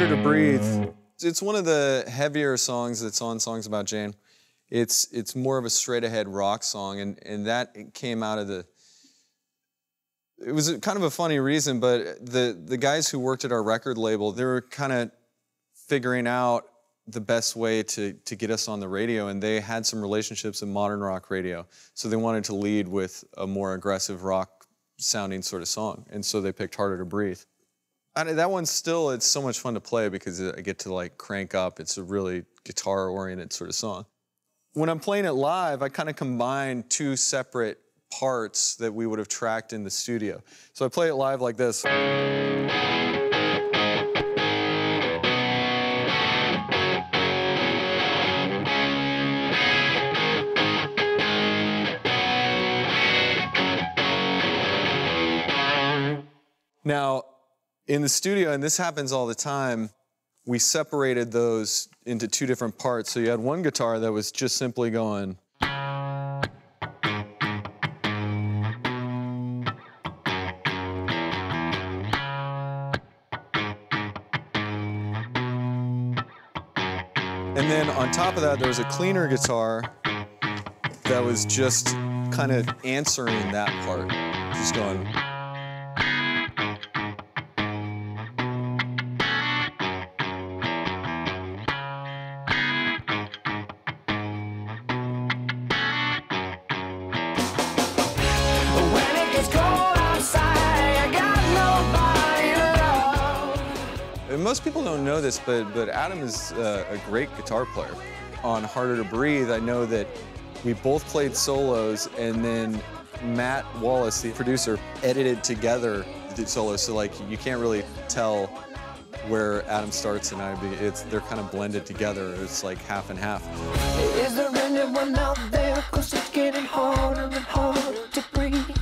Harder to Breathe. It's one of the heavier songs that's on Songs About Jane. It's more of a straight-ahead rock song, and that came out of the... It was kind of a funny reason, but the guys who worked at our record label, they were kind of figuring out the best way to get us on the radio, and they had some relationships in modern rock radio, so they wanted to lead with a more aggressive rock-sounding sort of song, and so they picked Harder to Breathe. That one's still, it's so much fun to play because I get to like crank up. It's a really guitar-oriented sort of song. When I'm playing it live, I kind of combine two separate parts that we would have tracked in the studio. So I play it live like this. Now, in the studio, and this happens all the time, we separated those into two different parts. So you had one guitar that was just simply going. And then on top of that, there was a cleaner guitar that was just kind of answering that part, just going. Most people don't know this, but Adam is a great guitar player. On Harder to Breathe, I know that we both played solos, and then Matt Wallace, the producer, edited together the solos, so like you can't really tell where Adam starts and they're kind of blended together. It's like half and half. Is there anyone out there? 'Cause it's getting harder and harder to breathe.